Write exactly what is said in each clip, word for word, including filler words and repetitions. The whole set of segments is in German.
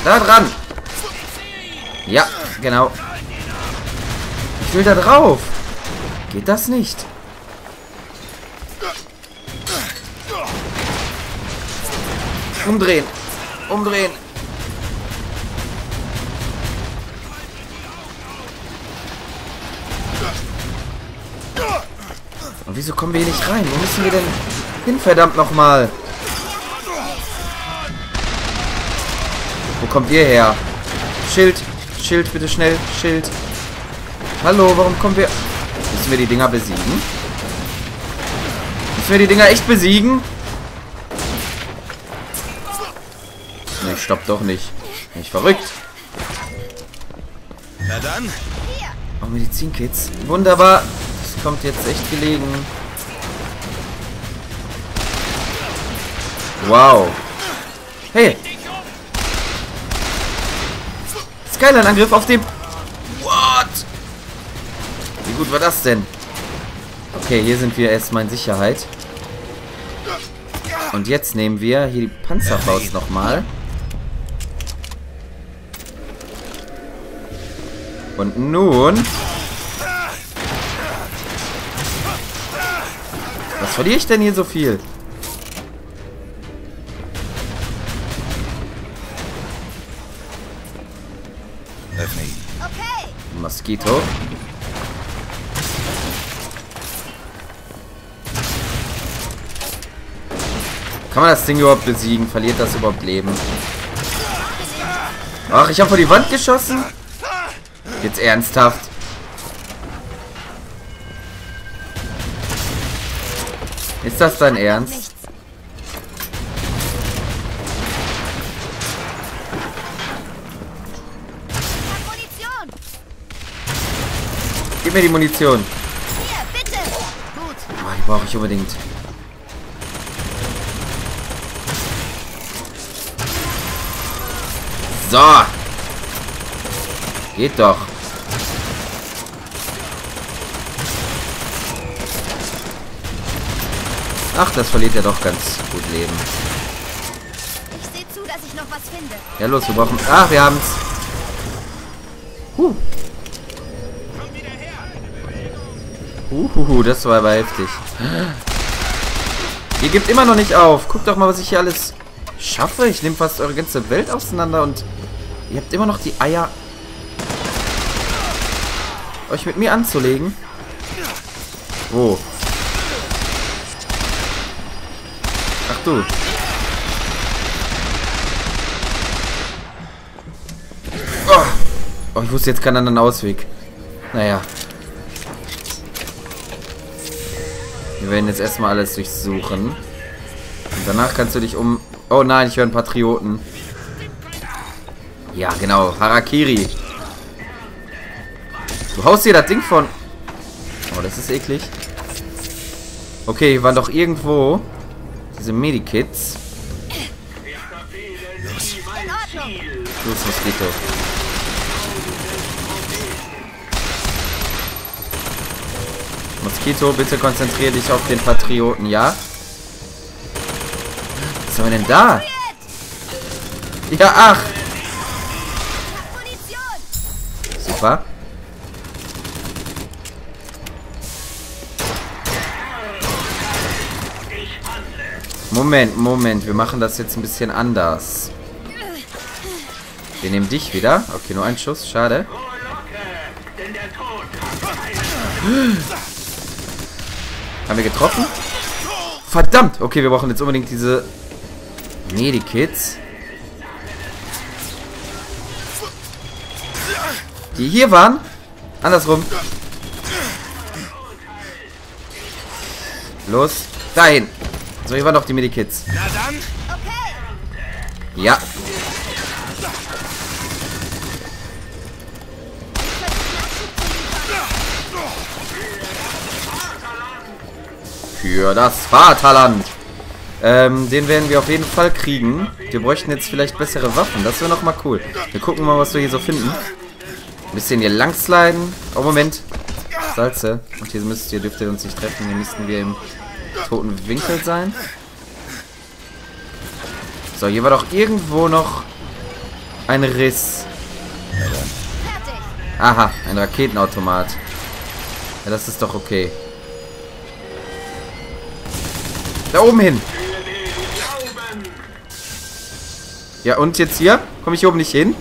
Da dran. Ja, genau. Ich will da drauf. Geht das nicht? Umdrehen. Umdrehen. Und wieso kommen wir hier nicht rein? Wo müssen wir denn hin, verdammt nochmal? Wo kommt ihr her? Schild. Schild, bitte schnell. Schild. Hallo, warum kommen wir... Müssen wir die Dinger besiegen? Müssen wir die Dinger echt besiegen? Nee, stopp doch nicht. Bin ich verrückt. Na dann. Oh, Medizinkits. Wunderbar. Das kommt jetzt echt gelegen. Wow. Hey. Skyline-Angriff auf dem... What? Wie gut war das denn? Okay, hier sind wir erstmal in Sicherheit. Und jetzt nehmen wir hier die Panzerfaust nochmal. Und nun... Was verliere ich denn hier so viel? Moskito. Kann man das Ding überhaupt besiegen? Verliert das überhaupt Leben? Ach, ich habe vor die Wand geschossen? Jetzt ernsthaft. Ist das dein Ernst? Gib mir die Munition. Oh, die brauche ich unbedingt. So. Geht doch. Ach, das verliert ja doch ganz gut Leben. Ich sehe zu, dass ich noch was finde. Ja, los, wir brauchen... Ach, wir haben's. Huh. Uhuhu, das war aber heftig. Ihr gebt immer noch nicht auf. Guckt doch mal, was ich hier alles schaffe. Ich nehme fast eure ganze Welt auseinander und ihr habt immer noch die Eier, euch mit mir anzulegen. Wo? Ach du. Oh, oh ich wusste jetzt keinen anderen Ausweg. Naja. Wir werden jetzt erstmal alles durchsuchen. Und danach kannst du dich um... Oh nein, ich höre einen Patrioten. Ja, genau. Harakiri. Du haust dir das Ding von... Oh, das ist eklig. Okay, hier waren doch irgendwo diese Medikits. Los, Moskito. Moskito, bitte konzentriere dich auf den Patrioten, ja? Was haben wir denn da? Ja, ach! Super. Moment, Moment, wir machen das jetzt ein bisschen anders. Wir nehmen dich wieder. Okay, nur ein Schuss, schade. Haben wir getroffen? Verdammt! Okay, wir brauchen jetzt unbedingt diese Medikits. Die hier waren. Andersrum. Los. Dahin. So, hier waren doch die Medikits. Na dann. Ja. Für das Vaterland. Ähm, den werden wir auf jeden Fall kriegen. Wir bräuchten jetzt vielleicht bessere Waffen. Das wäre noch mal cool. Wir gucken mal, was wir hier so finden. Ein bisschen hier langsliden. Oh, Moment. Salze. Und hier müsst ihr, dürft ihr uns nicht treffen. Hier müssten wir im toten Winkel sein. So, hier war doch irgendwo noch Ein Riss. Fertig. Aha, ein Raketenautomat. Ja, das ist doch okay. Da oben hin. Ja, und jetzt hier? Komme ich hier oben nicht hin?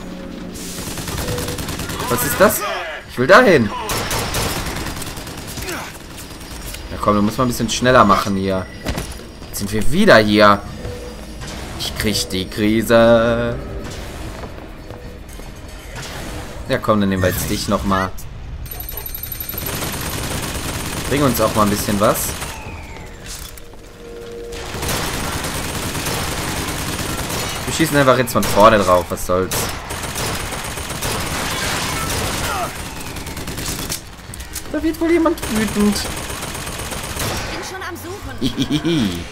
Was ist das? Ich will da hin. Ja komm, du musst mal ein bisschen schneller machen hier. Jetzt sind wir wieder hier. Ich krieg die Krise. Ja komm, dann nehmen wir jetzt dich nochmal. Bring uns auch mal ein bisschen was. Wir schießen einfach jetzt von vorne drauf, was soll's. Da wird wohl jemand wütend. Ich bin schon am Suchen.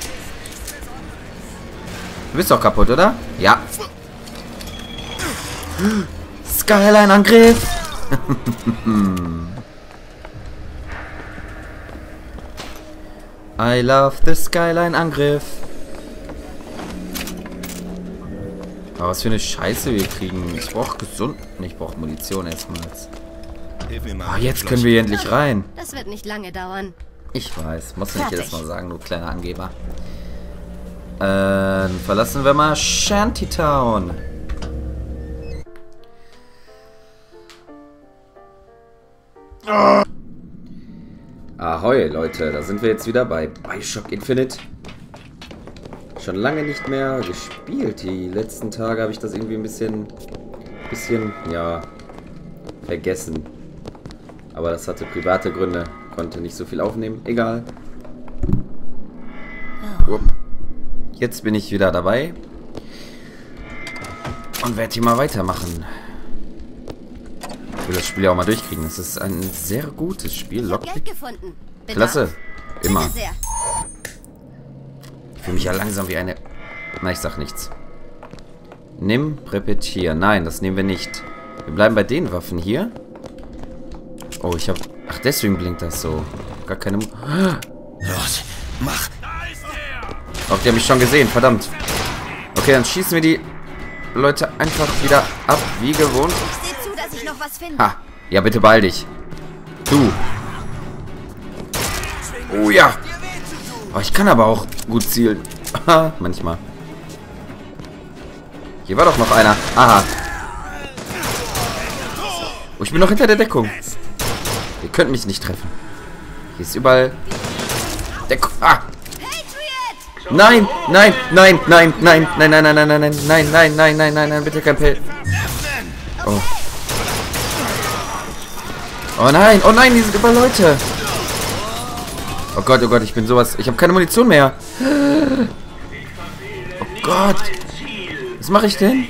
Du bist doch kaputt, oder? Ja. Skyline-Angriff. I love the Skyline-Angriff. Aber was für eine Scheiße wir kriegen. Ich brauche gesund. Ich brauche Munition erstmals. Ah, jetzt können wir hier endlich rein. Das wird nicht lange dauern. Ich weiß. Muss nicht jedes Mal sagen, du kleiner Angeber. Äh, verlassen wir mal Shantytown. Ahoi, Leute. Da sind wir jetzt wieder bei Bioshock Infinite. Schon lange nicht mehr gespielt. Die letzten Tage habe ich das irgendwie ein bisschen, bisschen, ja, vergessen. Aber das hatte private Gründe. Konnte nicht so viel aufnehmen. Egal. Upp. Jetzt bin ich wieder dabei. Und werde hier mal weitermachen. Ich will das Spiel ja auch mal durchkriegen. Das ist ein sehr gutes Spiel. Ich hab Geld gefunden. Klasse. Immer. Bitte sehr. Ich fühle mich ja langsam wie eine... Na, ich sag nichts. Nimm, repetier. Nein, das nehmen wir nicht. Wir bleiben bei den Waffen hier. Oh, ich hab... Ach, deswegen blinkt das so. Gar keine... Los, mach. Ach, die haben mich schon gesehen. Verdammt. Okay, dann schießen wir die Leute einfach wieder ab, wie gewohnt. Ich sehe zu, dass ich noch was finde. Ha. Ja, bitte beeil dich. Du. Oh ja. Oh, ich kann aber auch gut zielen. Manchmal. Hier war doch noch einer. Aha. Oh, ich bin noch hinter der Deckung. Ihr könnt mich nicht treffen. Hier ist überall Deckung. Ah. Nein, nein, nein, nein, nein, nein, nein, nein, nein, nein, nein, nein, nein, nein, nein, nein, nein, bitte kein Pell. Oh. Oh nein, oh nein, hier sind überall Leute. Oh Gott, oh Gott, ich bin sowas. Ich habe keine Munition mehr. Oh Gott. Was mache ich denn?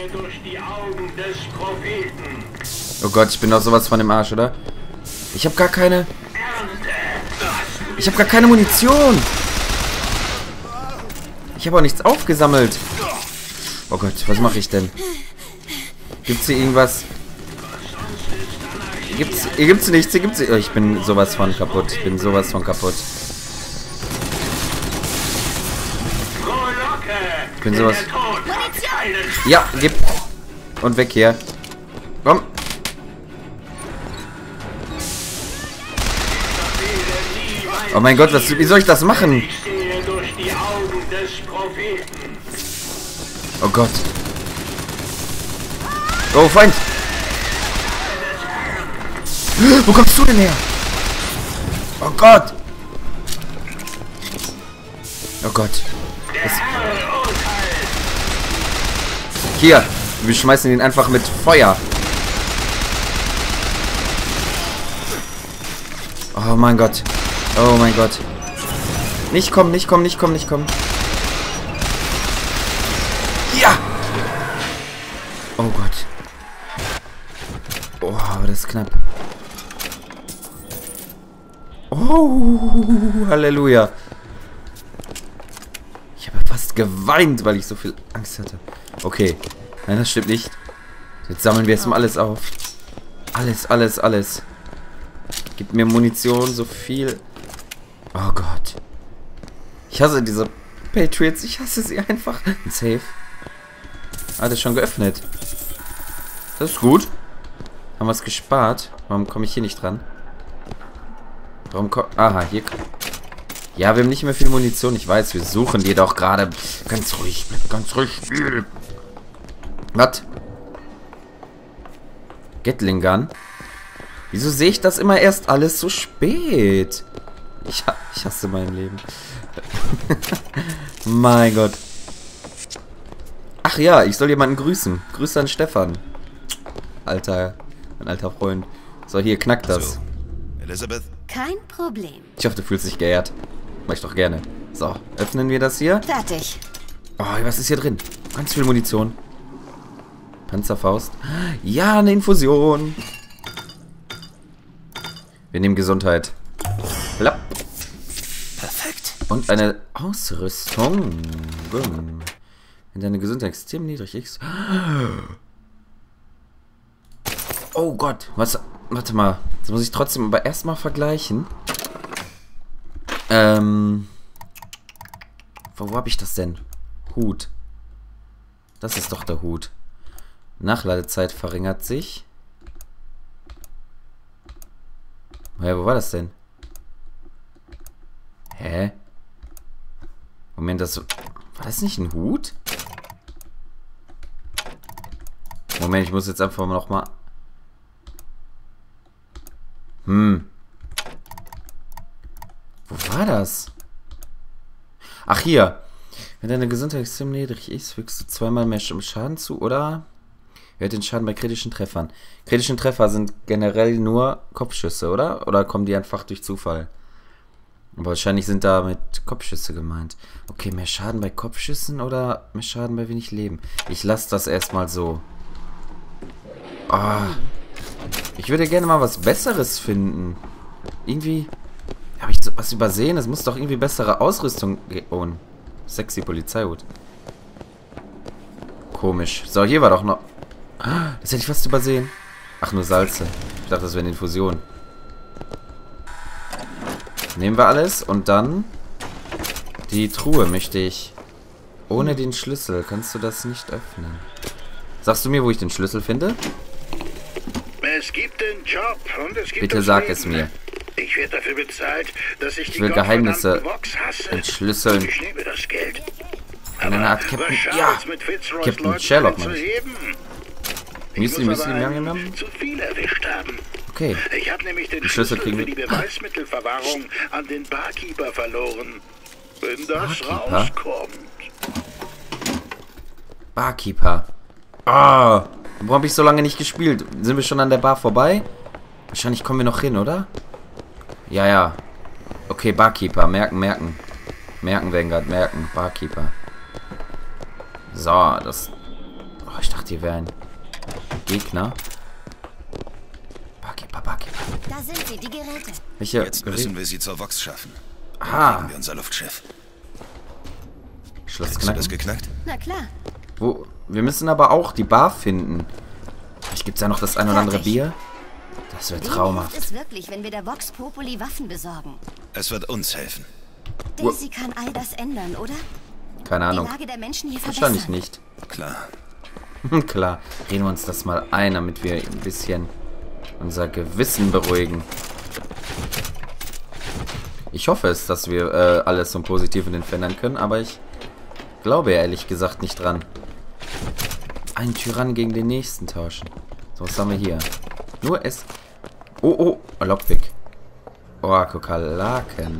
Oh Gott, ich bin doch sowas von dem Arsch, oder? Ich habe gar keine... Ich habe gar keine Munition. Ich habe auch nichts aufgesammelt. Oh Gott, was mache ich denn? Gibt's hier irgendwas? Hier gibt's, hier gibt's nichts, hier gibt's... Oh, ich bin sowas von kaputt. Ich bin sowas von kaputt. Ich bin sowas... Ja, gib. Und weg hier. Komm. Oh mein Gott, was, wie soll ich das machen? Oh Gott. Oh, Feind. Wo kommst du denn her? Oh Gott. Oh Gott. Das Hier. Wir schmeißen ihn einfach mit Feuer. Oh mein Gott. Oh mein Gott. Nicht kommen, nicht kommen, nicht kommen, nicht kommen. Ja! Oh Gott. Oh, aber das ist knapp. Oh, Halleluja. Ich habe fast geweint, weil ich so viel Angst hatte. Okay. Nein, das stimmt nicht. Jetzt sammeln wir erstmal alles auf. Alles, alles, alles. Gib mir Munition, so viel. Oh Gott. Ich hasse diese Patriots. Ich hasse sie einfach. Ein Safe. Ah, das ist schon geöffnet. Das ist gut. Haben wir es gespart. Warum komme ich hier nicht dran? Warum komme... Aha, hier... Ja, wir haben nicht mehr viel Munition. Ich weiß, wir suchen die doch gerade. Ganz ruhig, ganz ruhig spielen. Was? Gatling Gun? Wieso sehe ich das immer erst alles so spät? Ich, ich hasse mein Leben. Mein Gott. Ach ja, ich soll jemanden grüßen. Grüße an Stefan. Alter, mein alter Freund. So, hier, knackt das. So, Elizabeth? Kein Problem. Ich hoffe, du fühlst dich geehrt. Mach ich doch gerne. So, öffnen wir das hier. Fertig. Oh, was ist hier drin? Ganz viel Munition. Panzerfaust. Ja, eine Infusion. Wir nehmen Gesundheit. Plapp. Perfekt. Und eine Ausrüstung. Wenn deine Gesundheit extrem niedrig ist. Oh Gott. Was? Warte mal. Das muss ich trotzdem aber erstmal vergleichen. Ähm. Wo, wo habe ich das denn? Hut. Das ist doch der Hut. Nachladezeit verringert sich. Ja, wo war das denn? Hä? Moment, das... War das nicht ein Hut? Moment, ich muss jetzt einfach mal noch mal... Hm. Wo war das? Ach, hier. Wenn deine Gesundheit extrem niedrig ist, fügst du zweimal mehr Schaden zu, oder? Erhöht den Schaden bei kritischen Treffern. Kritischen Treffer sind generell nur Kopfschüsse, oder? Oder kommen die einfach durch Zufall? Aber wahrscheinlich sind da mit Kopfschüsse gemeint. Okay, mehr Schaden bei Kopfschüssen oder mehr Schaden bei wenig Leben? Ich lasse das erstmal so. Oh. Ich würde gerne mal was Besseres finden. Irgendwie habe ich was übersehen. Es muss doch irgendwie bessere Ausrüstung geben. Sexy Polizeihut. Komisch. So, hier war doch noch... Das hätte ich fast übersehen. Ach, nur Salze. Ich dachte, das wäre eine Infusion. Nehmen wir alles und dann... Die Truhe möchte ich... Ohne den Schlüssel kannst du das nicht öffnen. Sagst du mir, wo ich den Schlüssel finde? Es gibt den Job und es gibt Bitte das sag Leben. es mir. Ich werde dafür bezahlt, dass ich, Ich die will Geheimnisse Vox hasse. entschlüsseln. Ich liebe das Geld. In einer Art Aber Captain... was Ja! schadet's mit Fitzroys Captain Leuten Sherlock, meine ich. einzuheben? Ich Müsli, muss Müsli, aber Miam, einen Miam. zu viel erwischt haben. Okay. Ich habe nämlich den Die Schlüssel Schlüssel kriegen für wir- die Beweismittelverwahrung an den Barkeeper verloren. Wenn das Barkeeper? rauskommt. Barkeeper. Ah! Wo habe ich so lange nicht gespielt? Sind wir schon an der Bar vorbei? Wahrscheinlich kommen wir noch hin, oder? Ja, ja. Okay, Barkeeper. Merken, merken. Merken, Vanguard, merken. Barkeeper. So, das... Oh, ich dachte, hier wäre ein Gegner. Barkeeper, Barkeeper. Da sind sie, die Geräte. Welche Jetzt müssen wir sie zur Vox schaffen. Dann Ah, kriegen wir unser Luftschiff. Schloss Kriegst du das knacken. geknackt? Na klar. Wo? Wir müssen aber auch die Bar finden. Vielleicht gibt es ja noch das ein oder andere Fertig. Bier. Das wäre Wem traumhaft. hilft es wirklich, wenn wir der Vox Populi Waffen besorgen? Es wird uns helfen. Daisy kann all das ändern, oder? Keine Die Ahnung. Lage der Menschen hier Wahrscheinlich verbessern. nicht. Klar. Klar, reden wir uns das mal ein, damit wir ein bisschen unser Gewissen beruhigen. Ich hoffe es, dass wir äh, alles zum Positiven entfernen können, aber ich glaube ehrlich gesagt nicht dran. Einen Tyrann gegen den nächsten tauschen. So, was haben wir hier? Nur es... Oh, oh, Lockpick. Oh, Kakerlaken.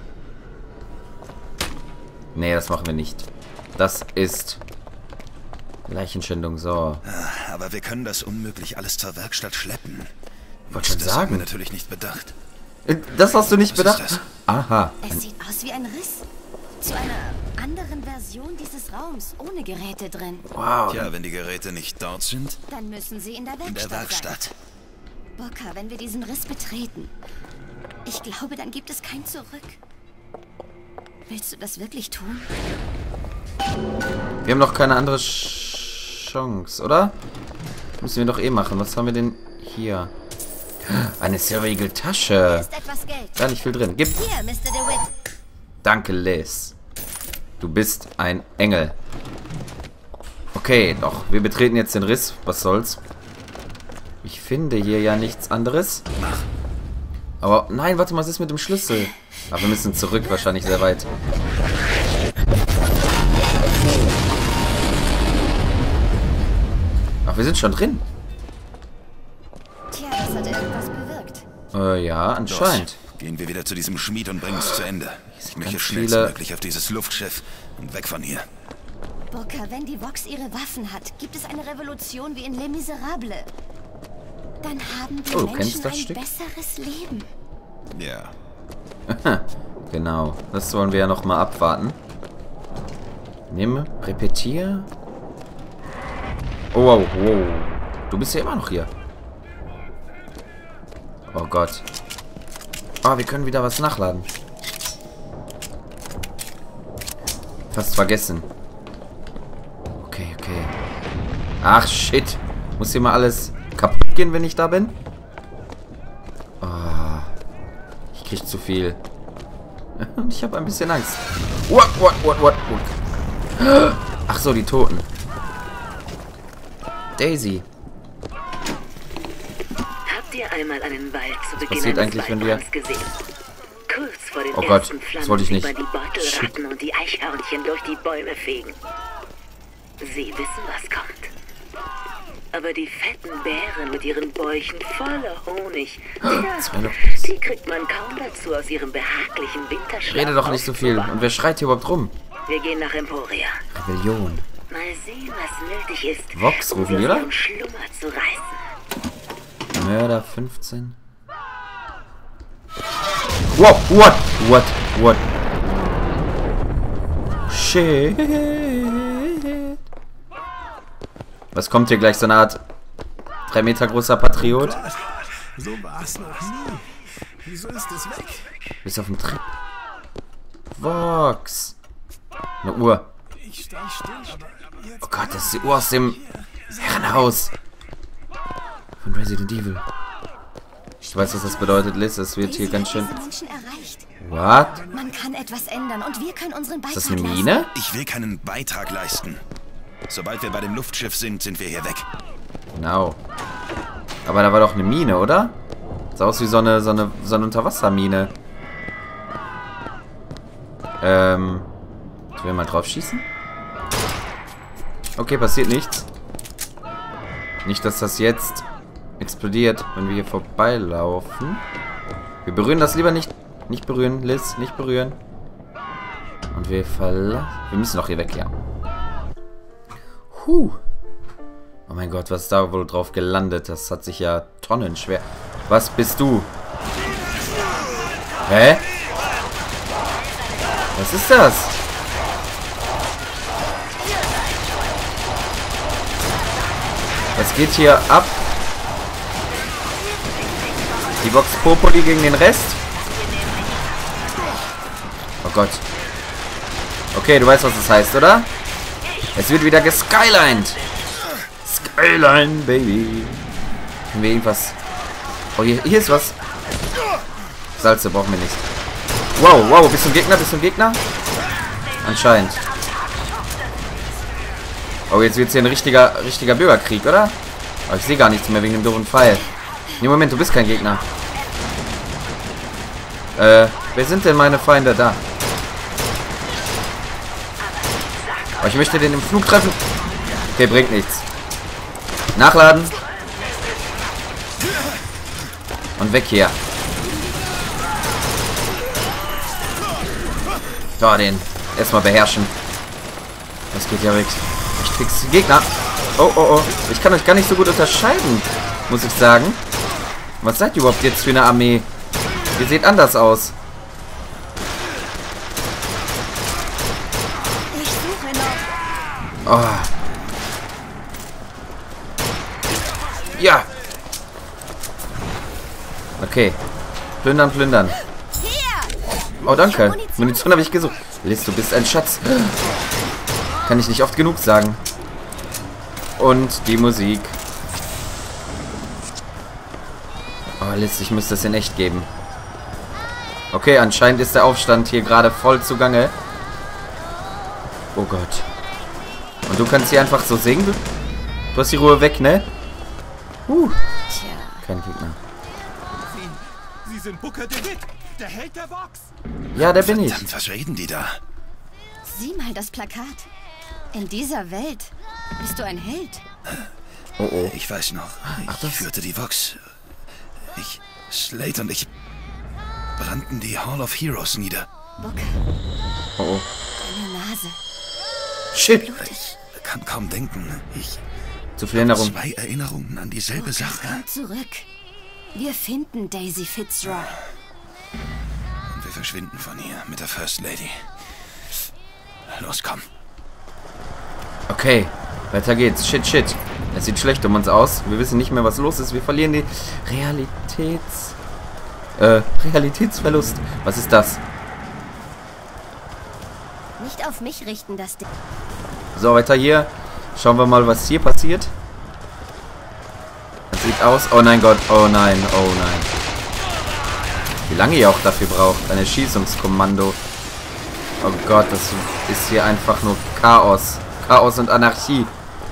Nee, das machen wir nicht. Das ist... Leichenschändung, so. Aber wir können das unmöglich alles zur Werkstatt schleppen. Wollte schon Das haben wir sagen. natürlich nicht bedacht. Äh, Das hast du nicht Was bedacht? ist das? Aha. Es sieht aus wie ein Riss. Zu einer anderen Version dieses Raums, ohne Geräte drin. Wow. Tja, wenn die Geräte nicht dort sind, Dann müssen sie in der Werkstatt, in der sein. Werkstatt. Bocca, wenn wir diesen Riss betreten, ich glaube, dann gibt es kein Zurück. Willst du das wirklich tun? Wir haben noch keine andere Sch Chance, oder? Müssen wir doch eh machen. Was haben wir denn hier? Eine silbrige Tasche. Ist etwas Geld. Da nicht viel drin. Gib. Hier, Mister DeWitt. Danke, Liz. Du bist ein Engel. Okay, doch. Wir betreten jetzt den Riss. Was soll's? Ich finde hier ja nichts anderes. Aber nein, warte mal, was ist mit dem Schlüssel? Aber wir müssen zurück, wahrscheinlich sehr weit. Ach, wir sind schon drin. Tja, das hat irgendwas bewirkt. Äh, ja, anscheinend. Los, gehen wir wieder zu diesem Schmied und bringen es zu Ende. Ich möchte Ganz schnellstmöglich auf dieses Luftschiff und weg von hier. Booker, wenn die Vox ihre Waffen hat, gibt es eine Revolution wie in Les Miserables. Dann haben die Oh, du kennst Menschen das ein Stück? besseres Leben. Ja. Genau, das wollen wir ja nochmal abwarten. Nimm, repetier. Oh, wow, wow. Du bist ja immer noch hier. Oh Gott. Ah, wir können wieder was nachladen. Fast vergessen. Okay, okay. Ach, shit. Muss hier mal alles kaputt gehen, wenn ich da bin? Oh, ich krieg zu viel. Und ich habe ein bisschen Angst. What, what, what, what, what? Ach so, die Toten. Daisy. Habt ihr einmal einen Wald zu Beginn passiert eines eigentlich, wenn wir- Waldbrands gesehen? Kurz vor den Oh Gott, ersten das wollte ich nicht. Flammen über die Beutelratten und die Eichhörnchen durch die Bäume fegen. Sie wissen, was kommt. Aber die fetten Bären mit ihren Bäuchen voller Honig, Zwei ja, noch. die kriegt man kaum dazu aus ihrem behaglichen Winterschlaf. Rede doch nicht so viel. Und wer schreit hier überhaupt rum? Wir gehen nach Emporia. Rebellion. Mal sehen, was nötig ist, Vox um rufen sie die, aus oder? ihrem Schlummer zu reißen. Mörder fünfzehn. Wow, what? What? What? Shit. Was kommt hier gleich? So eine Art drei Meter großer Patriot? So war's noch nie. Wieso ist es weg? Bist auf dem Trip. Vox. Eine Uhr. Ich stehe still, aber jetzt Oh Gott, das ist die Uhr aus dem Herrenhaus. Von Resident Evil. Ich weiß, was das bedeutet, Liz. Es wird hier Daisy ganz hat schön... diese Menschen erreicht. What? Man kann etwas ändern und wir können unseren Beitrag Ist das eine leisten. Mine? Ich will keinen Beitrag leisten. Sobald wir bei dem Luftschiff sind, sind wir hier weg. Genau. Aber da war doch eine Mine, oder? Sah aus wie so eine, so eine, so eine Unterwassermine. Ähm. Ich will mal drauf schießen. Okay, passiert nichts. Nicht, dass das jetzt explodiert, wenn wir hier vorbeilaufen. Wir berühren das lieber nicht. Nicht berühren, Liz, nicht berühren. Und wir verlassen. Wir müssen doch hier weg, ja. Huh. Oh mein Gott, was ist da wohl drauf gelandet? Das hat sich ja tonnenschwer. Was bist du? Hä? Was ist das? Was geht hier ab? Die Vox Populi gegen den Rest? Oh Gott. Okay, du weißt, was das heißt, oder? Es wird wieder geskylined. Skyline, Baby. Können wir irgendwas... Oh, hier, hier ist was. Salze brauchen wir nicht. Wow, wow, bist du ein Gegner? Bist du ein Gegner? Anscheinend. Oh, jetzt wird es hier ein richtiger, richtiger Bürgerkrieg, oder? Aber ich sehe gar nichts mehr wegen dem doofen Pfeil. Nee, Moment, du bist kein Gegner. Äh, wer sind denn meine Feinde da? Oh, ich möchte den im Flug treffen. Okay, bringt nichts. Nachladen. Und weg hier. So, den erstmal beherrschen. Das geht ja weg. Echt fix. Gegner. Oh, oh, oh. Ich kann euch gar nicht so gut unterscheiden, muss ich sagen. Was seid ihr überhaupt jetzt für eine Armee? Ihr seht anders aus. Ich suche noch. Oh. Ja. Okay. Plündern, plündern. Oh, danke. Munition habe ich gesucht. Liz, du bist ein Schatz. Kann ich nicht oft genug sagen. Und die Musik. Oh, Liz, ich müsste es in echt geben. Okay, anscheinend ist der Aufstand hier gerade voll zugange. Oh Gott. Und du kannst hier einfach so singen? Du hast die Ruhe weg, ne? Uh. Tja. Kein Gegner. Sie, Sie sind Booker DeWitt, der Held der Vox. Ja, der bin ich. Verdammt, was reden die da? Sieh mal das Plakat. In dieser Welt bist du ein Held. Oh, oh. Ich weiß noch. Ich Ach, das- führte die Vox. Ich, Slate und ich brannten die Hall of Heroes nieder. Booker, Oh, oh. deine Nase. Shit. Ich kann kaum denken. Ich Zu viel Erinnerung. zwei Erinnerungen an dieselbe Booker, Sache. komm zurück. Wir finden Daisy Fitzroy. Und wir verschwinden von hier mit der First Lady. Los, komm. Okay, weiter geht's. Shit, shit. Es sieht schlecht um uns aus. Wir wissen nicht mehr, was los ist. Wir verlieren die Realitäts... Äh, Realitätsverlust. Was ist das? Nicht auf mich richten, das Ding. So, weiter hier. Schauen wir mal, was hier passiert. Das sieht aus... Oh nein Gott. Oh nein. Oh nein. Wie lange ihr auch dafür braucht. Ein Erschießungskommando. Oh Gott, das ist hier einfach nur Chaos. Chaos und Anarchie.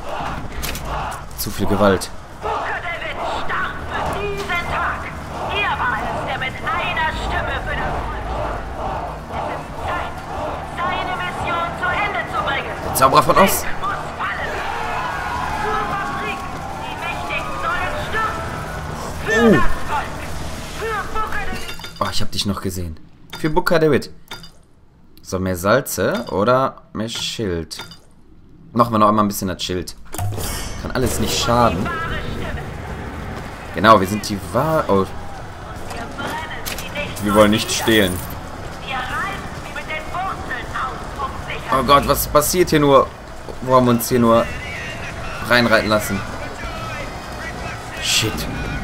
Zu viel Gewalt. Booker DeWitt starb für diesen Tag. Ihr war es, der mit einer Stimme für das Volk. Es ist Zeit, seine Mission zu Ende zu bringen. Der Zauberer von Oz. Muss fallen. Zur Fabrik. Die Mächtigen sollen stürzen. Für Oh. das Volk. Für Booker DeWitt. Oh, ich hab dich noch gesehen. Für Booker DeWitt. So, mehr Salze oder mehr Schild. Machen wir noch einmal ein bisschen das Schild. Kann alles nicht schaden. Wahre Stimme. Genau, wir sind die wahr... Oh, Wir brennen sie nicht. wir wollen nicht stehlen. Wir reißen sie mit den Wurzeln aus, um sicher Oh Gott, was passiert hier nur? Wo haben wir uns hier nur reinreiten lassen? Shit.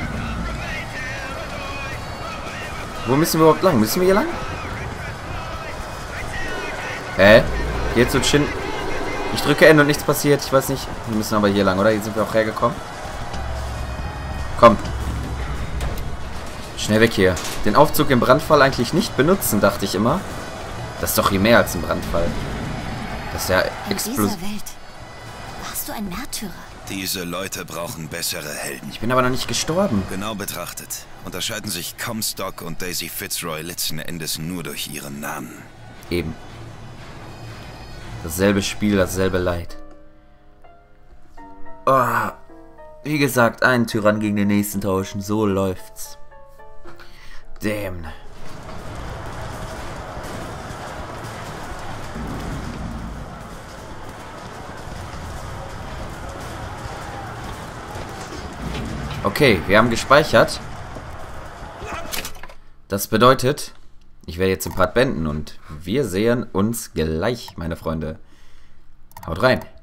Wo müssen wir überhaupt lang? Müssen wir hier lang? Hä? Hier zu Chin. Ich drücke N und nichts passiert. Ich weiß nicht. Wir müssen aber hier lang, oder? Hier sind wir auch hergekommen. Komm. Schnell weg hier. Den Aufzug im Brandfall eigentlich nicht benutzen, dachte ich immer. Das ist doch hier mehr als ein Brandfall. Das ist ja In dieser explosiv. Welt warst du ein Märtyrer. Diese Leute brauchen bessere Helden. Ich bin aber noch nicht gestorben. Genau betrachtet unterscheiden sich Comstock und Daisy Fitzroy letzten Endes nur durch ihren Namen. Eben. Dasselbe Spiel, dasselbe Leid. Oh, wie gesagt, einen Tyrann gegen den nächsten tauschen. So läuft's. Damn. Okay, wir haben gespeichert. Das bedeutet, ich werde jetzt den Part beenden und wir sehen uns gleich, meine Freunde. Haut rein.